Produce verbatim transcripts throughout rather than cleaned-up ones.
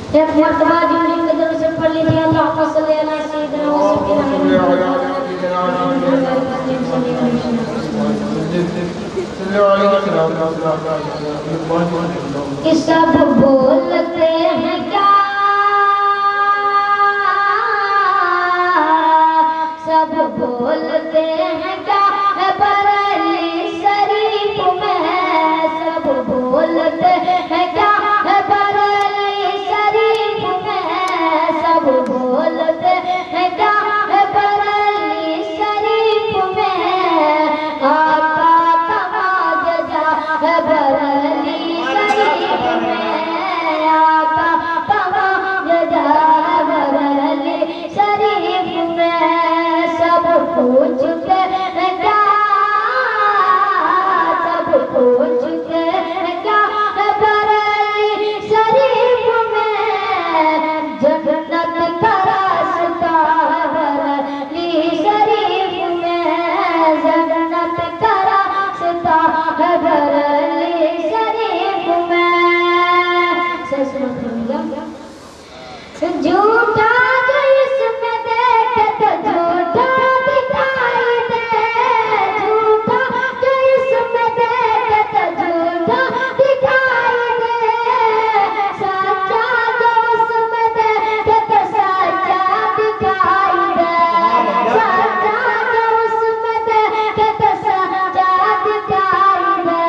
एक मर्तबा जिब्रील की तरफ से पढ़ लीजिए अल्लाहुम्मा सल्ली अला सय्यिदिना व सय्यिदिना कि सब बोलते हैं क्या सब बोलते हैं क्या बरेली शरीफ में सब बोलते हैं क्या बरेली शरीफ में सब बोलते हैं क्या बरेली शरीफ में आका तमाज जा बरेली शरीफ में आका तमाज जा बरेली शरीफ में सब पूछ के क्या सब पूछ के क्या बरेली शरीफ में जन्नत का रास्ता बरेली शरीफ में जन्नत का रास्ता बरेली शरीफ में झूठा जो इसमें देखे तो झूठा दिखाई दे झूठा जो इसमें देखे तो झूठा दिखाई दे सच्चा जो उसमें देखे तो सच्चा दिखाई दे सच्चा जो उसमें देखे तो सच्चा दिखाई दे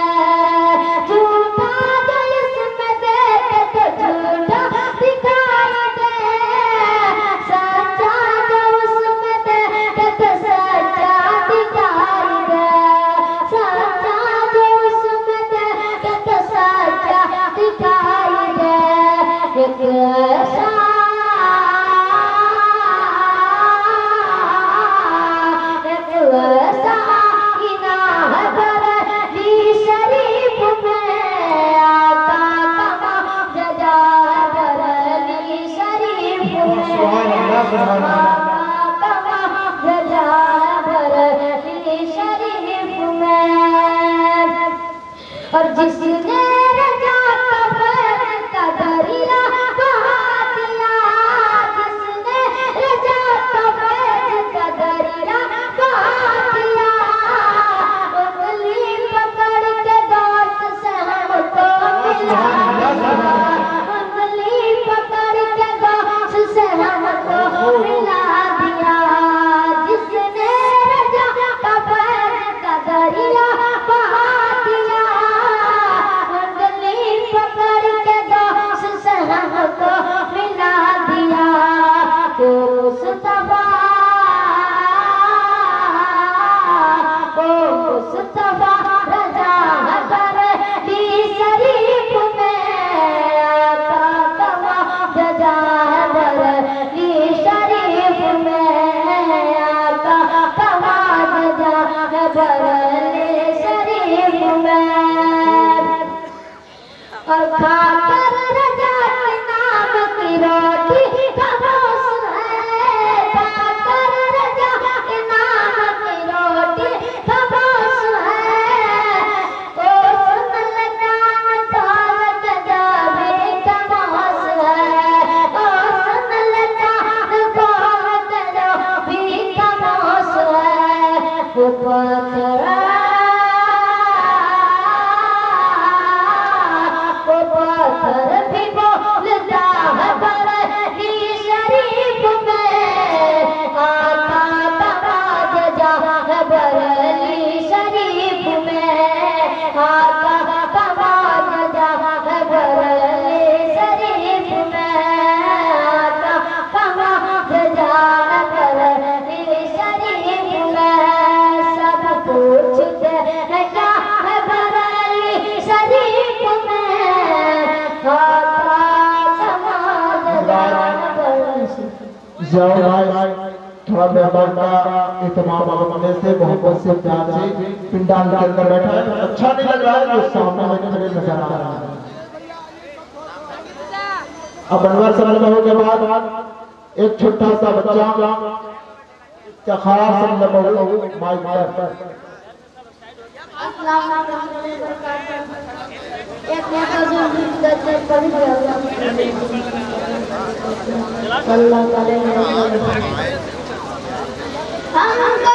झूठा जो इसमें देखे तो झूठा दिखाई दे सच्चा जो उसमें देखे तो सच्चा दिखाई दे सच्चा जो उसमें देखे तो सच्चा दिखाई दे एक ऐसा एक ऐसा इनाह बरेली शरीफ में आका तमाम जजा बरेली शरीफ में आका तमाम जजा बरेली शरीफ में और जिसने रजा का फैज़ का दरिया बहा दिया जिसने रजा का फैज़ का दरिया बहा दिया उंगली पकड़ के दोस्त से हमको मिला दिया उंगली पकड़ के दोस्त से हमको मिला दिया जिसने रजा का फैज़ का दरिया बहा दिया उंगली पकड़ के दोस्त से हमको मिला दिया तो मुस्तफा ओ मुस्तफा रजा बरेली शरीफ में आका तमाम जजा बरेली शरीफ में आका तमाम जजा बरेली शरीफ में और खाकर रजा के नाम की रोटी खमोश है खाकर रजा के नाम की रोटी खमोश है ओ सुन ले जान तोल के जाबे खमोश है ओ सुन ले जान तोल के जाबे खमोश है वो पत्थर पत्थर भी बोलता है बरेली शरीफ में आका तमाम जजा बरेली शरीफ में आका तमाम जजा बरेली शरीफ में आका तमाम जजा बरेली शरीफ में सब पूछते हैं क्या है बरेली शरीफ में जाओ भाई थोड़ा मेहमान का इत्मीनान मांगने से मोहब्बत से प्यार से पिंडाल के अंदर बैठा है अच्छा नहीं लग रहा है जो सामने में खड़े नजर आ रहा है। अब अनवर सल्लल्लाहु के बाद एक छोटा सा बच्चा क्या खास सल्लल्लाहु माइक पर अस्सलाम वालेकुम एक मोटा जो दस दस पढ़ गया सल्लल्लाहु अलैहि वसल्लम। हमको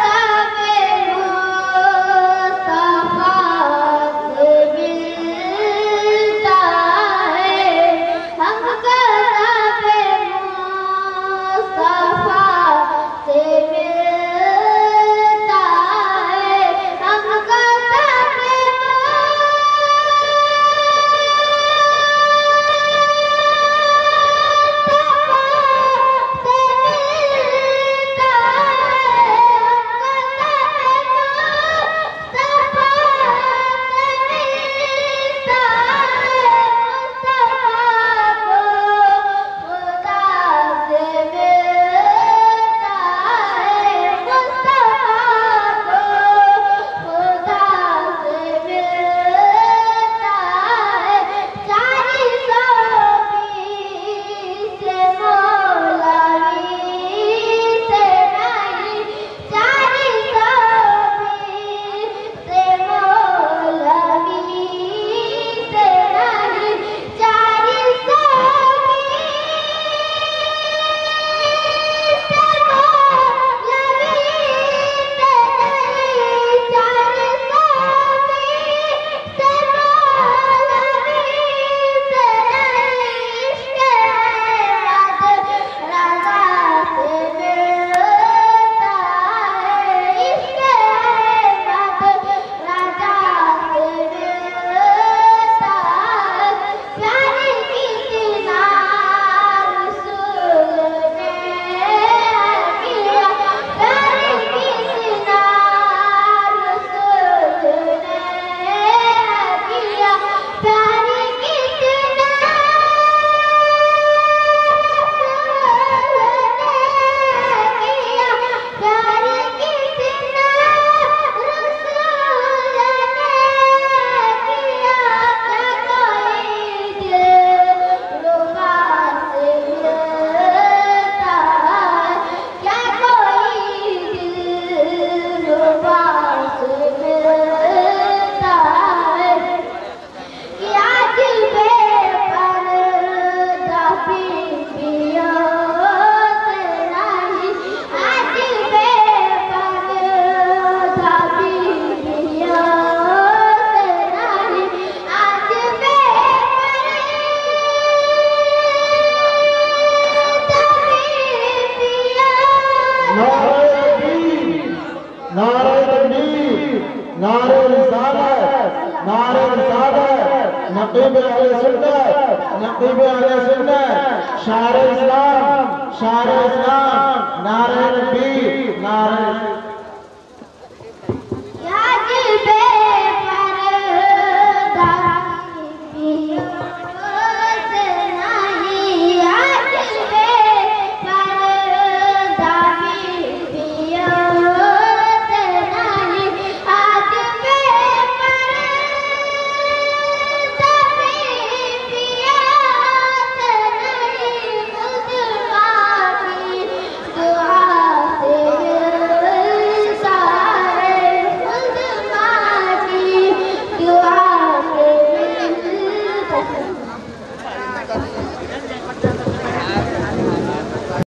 नकीब अहले सुन्नत, नकीब अहले सुन्नत, शायर इस्लाम, शायर इस्लाम, नारे तकबीर, नारे